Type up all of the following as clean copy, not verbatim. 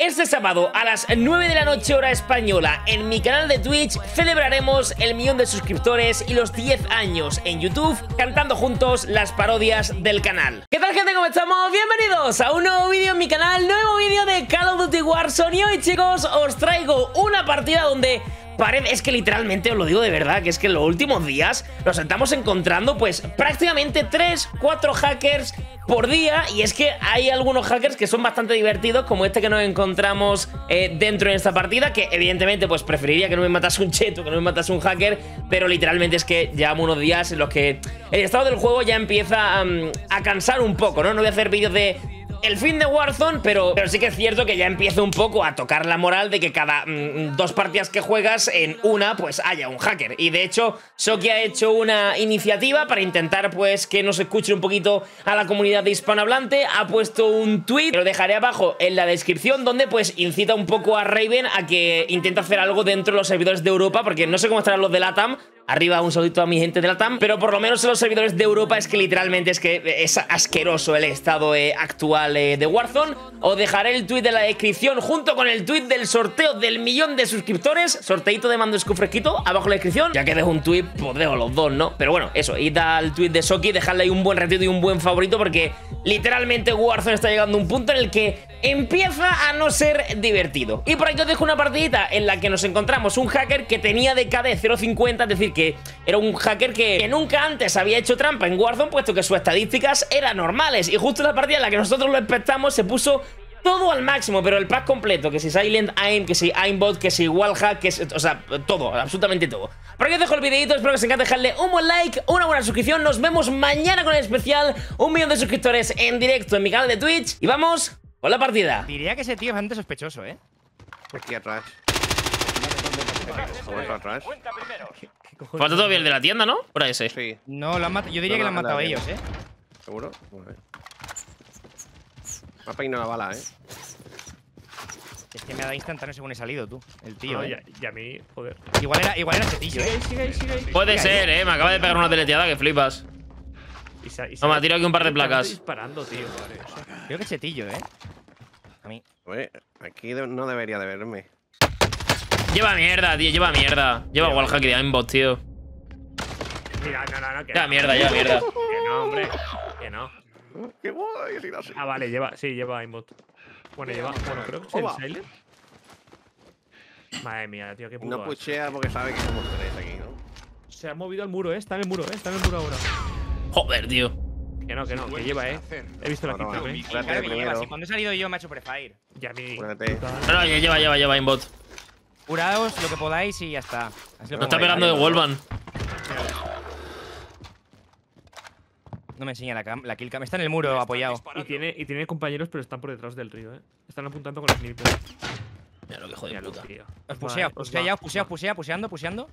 Este sábado a las 9 de la noche hora española en mi canal de Twitch celebraremos el 1.000.000 de suscriptores y los 10 años en YouTube cantando juntos las parodias del canal. ¿Qué tal, gente? ¿Cómo estamos? Bienvenidos a un nuevo vídeo en mi canal, nuevo vídeo de Call of Duty Warzone. Y hoy, chicos, os traigo una partida donde es que literalmente, os lo digo de verdad, que es que en los últimos días nos estamos encontrando pues prácticamente 3-4 hackers por día. Y es que hay algunos hackers que son bastante divertidos, como este que nos encontramos dentro en esta partida, que evidentemente pues preferiría que no me matase un cheto, que no me matase un hacker, pero literalmente es que llevamos unos días en los que el estado del juego ya empieza a cansar un poco, ¿no? No voy a hacer vídeos de el fin de Warzone, pero sí que es cierto que ya empieza un poco a tocar la moral de que cada 2 partidas que juegas, en una pues haya un hacker. Y de hecho, Soki ha hecho una iniciativa para intentar pues que nos escuche un poquito a la comunidad de hispanohablante. Ha puesto un tweet, lo dejaré abajo en la descripción, donde pues incita un poco a Raven a que intente hacer algo dentro de los servidores de Europa, porque no sé cómo estarán los de LATAM. Arriba un saludito a mi gente de LATAM, pero por lo menos en los servidores de Europa es que literalmente es asqueroso el estado actual de Warzone. Os dejaré el tweet de la descripción junto con el tweet del sorteo del 1.000.000 de suscriptores. Sorteito de mando escu fresquito abajo en la descripción. Ya que dejo un tweet, pues dejo los dos, ¿no? Pero bueno, eso, id al tweet de Soki, dejadle ahí un buen retweet y un buen favorito, porque literalmente Warzone está llegando a un punto en el que empieza a no ser divertido. Y por aquí os dejo una partidita en la que nos encontramos un hacker que tenía de KD 0.50, es decir, que era un hacker que nunca antes había hecho trampa en Warzone, puesto que sus estadísticas eran normales. Y justo en la partida en la que nosotros lo expectamos se puso todo al máximo, pero el pack completo, que si Silent Aim, que si Aimbot, que si Wallhack, que si, o sea, todo, absolutamente todo. Por aquí os dejo el videito, espero que os encante dejarle un buen like, una buena suscripción. Nos vemos mañana con el especial 1.000.000 de suscriptores en directo en mi canal de Twitch. Y vamos con la partida. Diría que ese tío es bastante sospechoso, ¿eh? Aquí atrás. Atrás. Falta todavía el de la tienda, ¿no? Por ahí ese. Sí. No, lo han matado. Yo diría que lo han matado ellos, ¿eh? ¿Seguro? A ver. Me ha peinado la bala, ¿eh? Es que me ha dado instantáneo según he salido, tú. El tío, No, ¿eh? y a mí, joder. Igual era ese tío, ¿eh? Sigue. Puede ser, me acaba de pegar una deleteada que flipas. No, me ha tirado aquí un par de placas. Disparando, tío. Creo que ese tío, ¿eh? A mí. Oye, aquí no debería de verme. Lleva mierda, tío, lleva mierda. Lleva Wallhack de Aimbot, tío. Mira, no. Lleva mierda, lleva mierda. Que no, hombre. Que no. ¡Qué guay! Sí, no sé. Ah, vale, lleva aimbot. Bueno, creo que es el Silent. Madre mía, tío, qué puto No asco. pushea porque sabe que somos 3 aquí, ¿no? Se ha movido al muro, está en el muro, está en el muro ahora. Joder, tío. Que no, que lleva, He visto la No, quinta, no, ¿eh? Espérate Claro que lleva. primero. Si cuando he salido yo me ha hecho prefire. Y a mí. Espérate. No, lleva Aimbot. Curaos lo que podáis y ya está. Así lo No está pongo ahí, pegando de ¿vale? Wallbang. No me enseña la killcam. Está en el muro apoyado. Y tiene compañeros, pero están por detrás del río, Están apuntando con el sniper. Mira lo que joder, Míralo, puta. tío. Os pusea, puseando.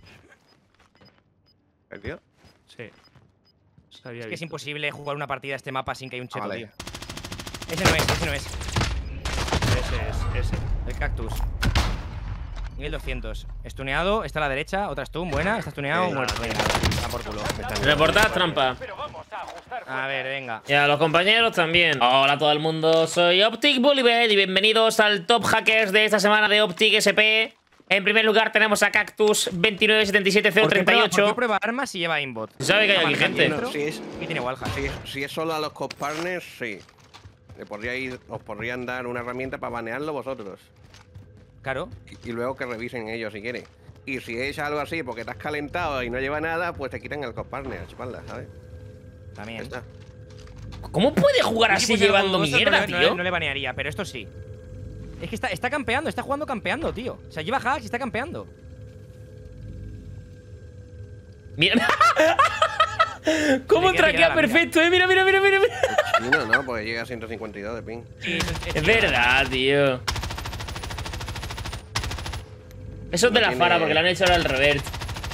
¿El tío? Sí. Es que es imposible jugar una partida a este mapa sin que haya un cheto, vale. tío. Ese no es. Ese. El cactus. Nivel 200. Estuneado, está a la derecha. Otra stun, buena. Está estuneado, muerto. Venga, va por culo. Reportad trampa. A ver, venga. Y a los compañeros también. Hola a todo el mundo, soy Optic Bullyvet y bienvenidos al Top Hackers de esta semana de Optic SP. En primer lugar tenemos a Cactus 2977038. ¿Por qué prueba armas si lleva aimbot? ¿Sabe que hay aquí gente? No, si es, Y tiene wallhack. si es solo a los co-partners, sí. Os podrían dar una herramienta para banearlo vosotros. Claro. Y luego que revisen ellos si quieren. Y si es algo así porque te has calentado y no lleva nada, pues te quitan el co-partner a chuparla, ¿sabes? Ya También. está. ¿Cómo puede jugar Sí, así pues llevando algo dudoso, mierda, tío? No le banearía, pero esto sí. Es que está campeando, está jugando campeando, tío. O sea, lleva hacks y está campeando. Mira. ¿Cómo Le queda traquea la perfecto, Mira. No, porque llega a 152 de ping. Sí, Es verdad, tío. Eso es de No la tiene- Fara, porque le han hecho ahora el revert.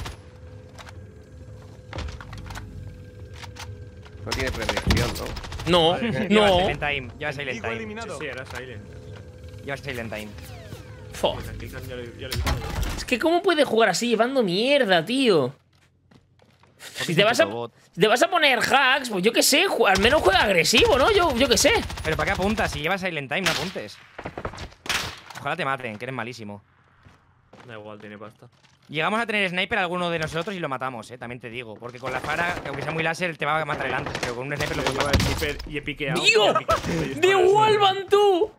No tiene predicción, ¿no? No, Lleva no. Silent Time. Lleva Silent Time. Sí, era Silent. Lleva Silent Time. Fo. Pues aquí ya lo he visto. Es que ¿cómo puede jugar así llevando mierda, tío? Si te vas a poner hacks, pues yo qué sé, al menos juega agresivo, ¿no? Yo qué sé. Pero ¿para qué apuntas? Si lleva Silent Time, no apuntes. Ojalá te maten, que eres malísimo. Da igual, tiene pasta. Llegamos a tener sniper alguno de nosotros y lo matamos, también te digo. Porque con la Fara, aunque sea muy láser, te va a matar el antes. Pero con un sniper lo puedes Lleva matar. el sniper y he piqueado. ¡Tío! ¡De Walvan, tú!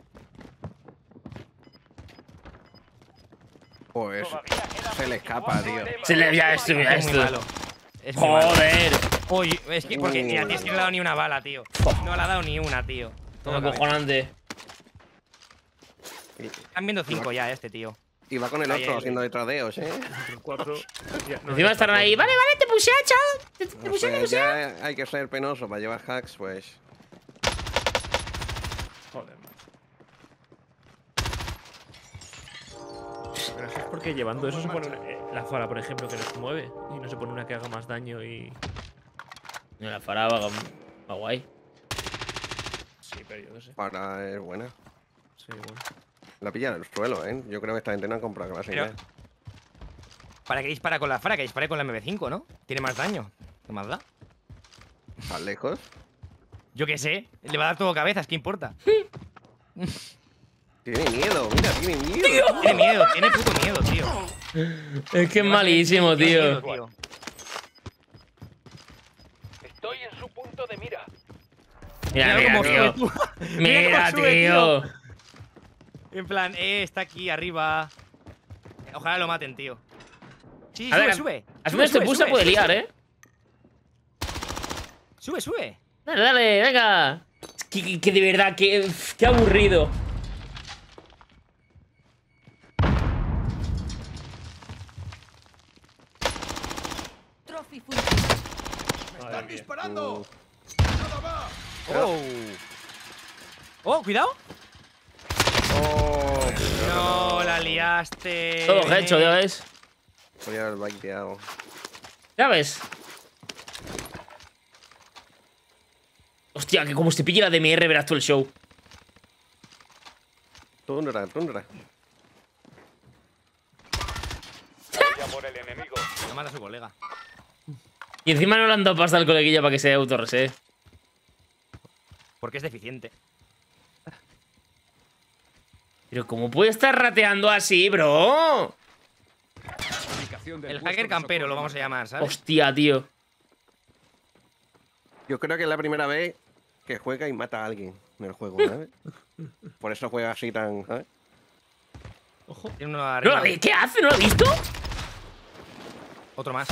Pues se le escapa, tío. Se le ya esto, ya Es muy esto. malo. Es muy malo. Joder. Uy, es que porque mira, tío, es que no le ha dado ni una bala, tío. No le ha dado ni una, tío. Todo cabe. Acojonante. Están viendo 5 ya, este tío. Y va con el otro haciendo de tradeos, ¿eh? 4. Encima estarán ahí. Vale, vale, te pusea, chaval. Te No pusea, te sé, pusea. ya hay que ser penoso para llevar hacks, pues. Joder, man. Pero es porque llevando eso se pone la Fara, por ejemplo, que no se mueve. Y no se pone una que haga más daño y. No, la Fara va guay. Sí, pero yo qué sé. Para es buena. Sí, bueno. La pilla en el suelo, ¿eh? Yo creo que esta gente no ha comprado clase. Pero- ¿Para qué dispara con la Fara? Que dispare con la MB5, ¿no? Tiene más daño. ¿Qué más da? ¿Más lejos? Yo qué sé. Le va a dar todo cabezas, ¿qué importa? Tiene miedo, mira, tiene miedo. Tiene miedo, tiene puto miedo, tío. Es que es malísimo, Tiene tío. miedo, tío. Estoy en su punto de mira. Mira, Mira mira, cómo sube, tío. tú. Mira, cómo sube, tío. En plan, está aquí arriba. Ojalá lo maten, tío. Sí, A sube, ver, sube. Al final este Sube, bus se sube, puede sube. liar, ¿eh? Sube, sube. Dale, dale, venga. Que de verdad, que aburrido. Trophy full. ¡Están disparando! Oh. Oh, cuidado. Oh, No, la liaste. Todo hecho, ya ves. podría haber baiteado. Ya ves. Hostia, que como se pille la DMR verás tú el show. Tundra, tundra. Ya por el enemigo. No mata a su colega. Y encima no le han dado pasta al coleguilla para que se autorresee. Porque es deficiente. Pero ¿cómo puede estar rateando así, bro? El hacker campero lo vamos a llamar, ¿sabes? Hostia, tío. Yo creo que es la primera vez que juega y mata a alguien en el juego, ¿sabes? Por eso juega así tan, ¿sabes? Ojo. Tiene uno ¿No arriba. la ¿Qué hace? ¿No lo has visto? Otro más.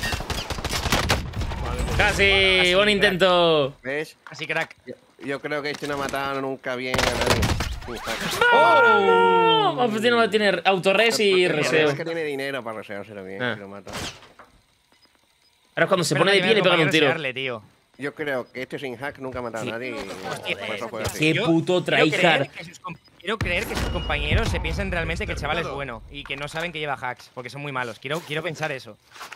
Casi, buen intento. ¿Ves? Así, crack. Yo creo que este no ha matado nunca bien a nadie. Sin hack. ¡Oh! Pues tiene autorres y Es reseo. que tiene dinero para reseárselo bien, Ah. si lo mata. Ahora cuando se pone de pie le pegan un tiro. Tío. Yo creo que este sin hack nunca ha matado a nadie y por eso juega así. Qué puto tryhard. Quiero creer que sus compañeros se piensan realmente que el chaval es bueno y que no saben que lleva hacks, porque son muy malos. Quiero pensar eso.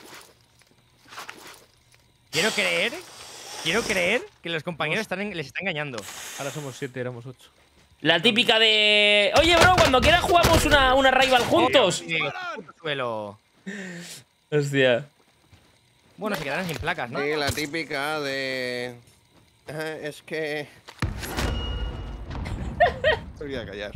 Quiero creer que los compañeros les están engañando. Ahora somos 7, éramos 8. La típica de... Oye, bro, cuando quieras jugamos una rival juntos. Suelo. Hostia. Bueno, se quedaron sin placas, ¿no? Sí, la típica de... es que... Me voy a callar.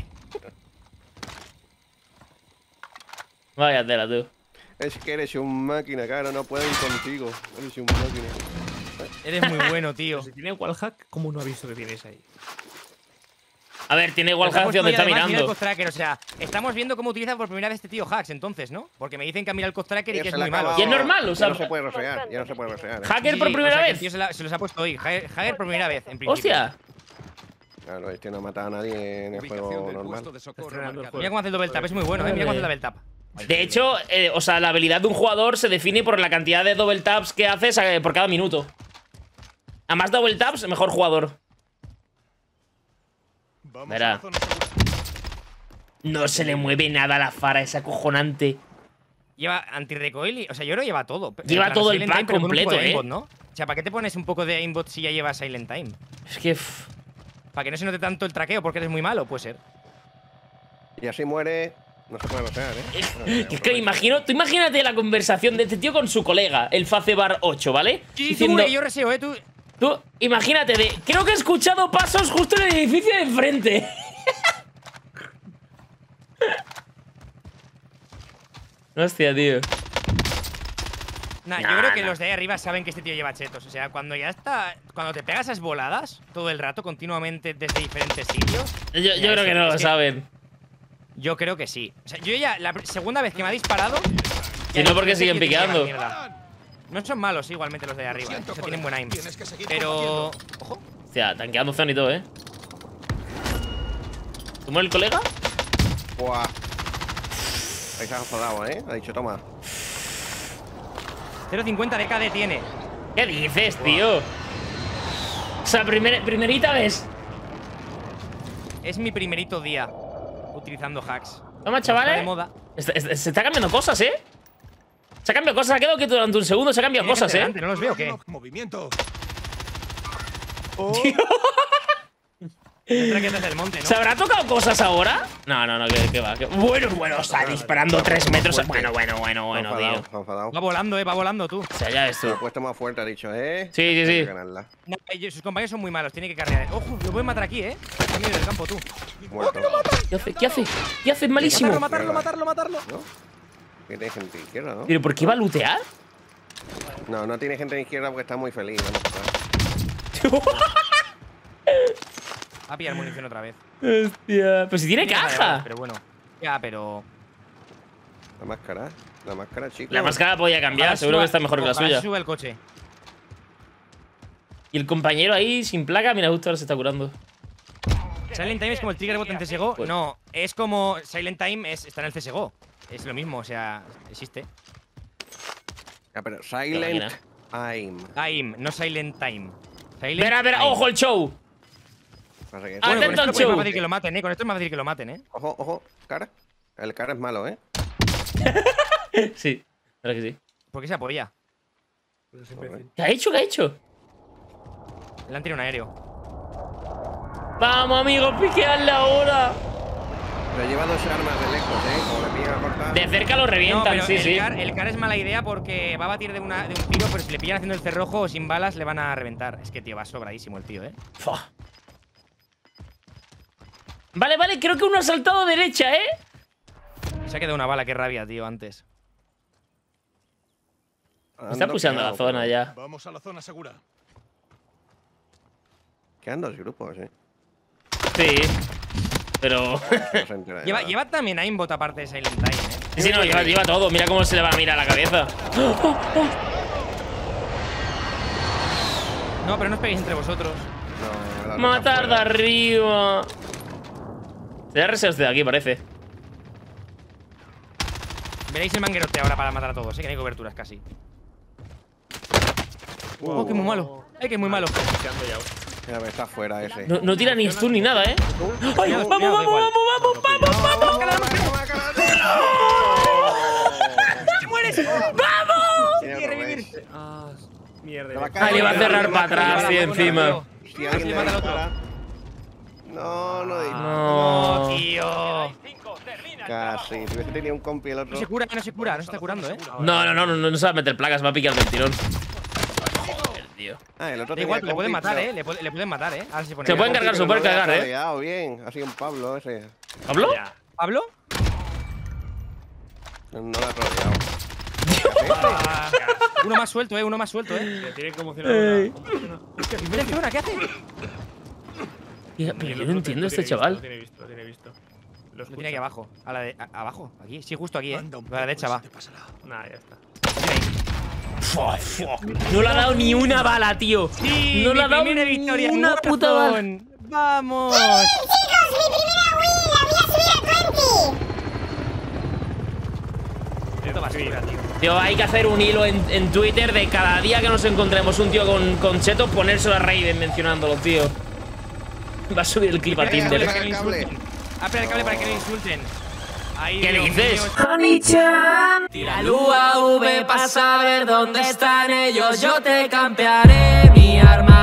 Vaya tela, tú. Es que eres un máquina, cara, no puedo ir contigo. Eres un máquina. Eres muy bueno, tío. Si tiene wallhack, ¿cómo no ha visto que tienes ahí? A ver, tiene igual Nos ha hacia puesto donde está ahí, además, mira el mirando. Costracker, o sea, estamos viendo cómo utiliza por primera vez este tío hacks, entonces, ¿no? Porque me dicen que ha mirado el Costracker y Ya que es se le ha muy malo. acabado. Y es normal, o sea- Ya no se puede resear, ya no se puede resear. Hacker por Sí, primera o sea, que el vez. tío se los ha puesto hoy. Hacker por primera vez, en principio. Hostia. Claro, este no ha matado a nadie en el juego normal. Estrenando el Mira juego. cómo hace el double tap, es muy bueno, mira cómo hace el double tap. De hecho, o sea, la habilidad de un jugador se define por la cantidad de double taps que haces por cada minuto. A más double taps, mejor jugador. Verá. No se le mueve nada a la Fara, es acojonante. Lleva anti-recoil, o sea, yo creo que lleva todo. Lleva En plan, todo el Silent pack Time, pero con un poco completo, de ¿eh? aimbot, ¿no? O sea, ¿para qué te pones un poco de aimbot si ya llevas Silent Time? Es que... Para que no se note tanto el traqueo porque eres muy malo, puede ser. Y así muere, no se puede resear, ¿eh? Es que me imagino... Tú imagínate la conversación de este tío con su colega, el Facebar 8, ¿vale? Sí, Diciendo... tú, yo reseo, tú. Tú, imagínate de... Creo que he escuchado pasos justo en el edificio de enfrente. Hostia, tío. Nah, yo creo que los de ahí arriba saben que este tío lleva chetos. O sea, cuando ya está. Cuando te pegas esas voladas todo el rato, continuamente, desde diferentes sitios. Yo creo que no lo saben. Yo creo que sí. O sea, yo ya, la segunda vez que me ha disparado. Si no, porque siguen piqueando. No son malos igualmente los de ahí arriba. O sea, tienen buen aim. Pero. Ojo. Hostia, tanqueando zona y todo, ¿Tú mueres el colega? Buah. Ahí se ha enfadado, Ha dicho, toma. 0.50 de KD tiene. ¿Qué dices, tío? O sea, primerita vez. Es mi primerito día utilizando hacks. Toma, Está chavales. de moda. Se está cambiando cosas, Se ha cambiado cosas. Ha quedado quieto durante un segundo. Se ha cambiado Tiene cosas, gente delante, no los veo, ¿qué? Movimiento. Tendrá que desde el monte, ¿no? ¿Se habrá tocado cosas ahora? No, que va. Bueno, está disparando 3 metros. Bueno, tío. Se ha enfadado. Va volando tú. O sea, ya ves Se tú. ha puesto más fuerte, ha dicho, Sí. Hay que ganarla. No, sus compañeros son muy malos, tiene que carrear. Ojo, lo pueden matar aquí, En medio del campo, tú. Muerto. ¿Qué hace? Malísimo. Matarlo. ¿No? Que tiene gente de izquierda, ¿no? ¿Pero por qué va a lootear? No tiene gente de izquierda porque está muy feliz. Vamos a pasar. Va a pillar munición otra vez. Hostia. Pues si tiene caja. Pero bueno. Ya, pero. La máscara, chicos. La máscara podía cambiar. Seguro que está mejor que la suya. Sube el coche. Y el compañero ahí sin placa. Mira, justo ahora se está curando. Silent Time es como el Trigger Bot en CSGO. Pues- No, es como Silent Time está en el CSGO. Es lo mismo, o sea, existe. Ya, pero Silent Aim. Time, no Silent Time. Silent Espera, Time. ojo el show. Pasa que- Bueno, Atento con al esto es show. más fácil que lo maten, Con esto es más fácil que lo maten, Ojo, cara. El cara es malo, Sí, claro que sí. ¿Por qué se apoya? ¿Qué ha hecho? Le han tirado un aéreo. Vamos, amigos, piqueadle ahora. Pero lleva 2 armas de lejos, Como le pillan a cortar. De cerca lo No, revientan, pero sí. el car es mala idea porque va a batir de un tiro, pero si le pillan haciendo el cerrojo o sin balas le van a reventar. Es que, tío, va sobradísimo el tío, Fua. Vale, creo que uno ha saltado derecha, Se ha quedado una bala, qué rabia, tío, antes. Me está pusheando la zona ya. Vamos a la zona segura. Quedan 2 grupos, Sí. Pero. No se entera de nada. Lleva también aimbot aparte de Silent Time, Sí, no, lleva todo. Mira cómo se le va a mirar la cabeza. No, pero no os peguéis entre vosotros. No, la Matar de fuera. arriba. Se da reseos de aquí, parece. Veréis el manguerote ahora para matar a todos, que no hay coberturas casi. Oh, que muy malo. Que es muy malo. Ya ves, está fuera ese. No tira ni stun ni nada, ¡Ay! Cuidado, ¡Vamos! ¡Te mueres! Tiene revés. Mierda. Ah, le va a cerrar para atrás, tío, encima. Si alguien le mata al otro. dispara. No, No. Tío. Casi. Si hubiese tenido un compi el otro. No se cura, no se está curando, No se va a meter placas, va a picar del tirón. Joder, tío. Ah, el otro Da igual, tenía le pueden compi, matar, pero- Le pueden matar, Ahora se pone. Se pueden compi, cargar, pero se pueden no lo había cargar, troleado bien. Ha sido un Pablo ese. ¿Pablo? ¿Pablo? No lo ha troleado. Uno más suelto, Uno más suelto, Tiene que emocionar. Mira, ¿qué hace? Pero yo no entiendo a este chaval. Lo tiene visto. Lo tiene aquí abajo. Abajo, aquí. Sí, justo aquí, A la derecha va. Nah, ya está. No le ha dado ni una bala, tío. Sí, No le ha dado primera ni victoria. una puta bala. Warzone. ¡Vamos! Esto basura, tío. Tío, hay que hacer un hilo en Twitter de cada día que nos encontremos un tío con chetos, ponérselo a Raiden mencionándolo, tío. Va a subir el clip a Tinder. Para que lo insulten. Espera el cable para que lo insulten. Ahí, ¿Qué Dios dices? mío. Tira el UAV para saber dónde están ellos. Yo te campearé mi arma.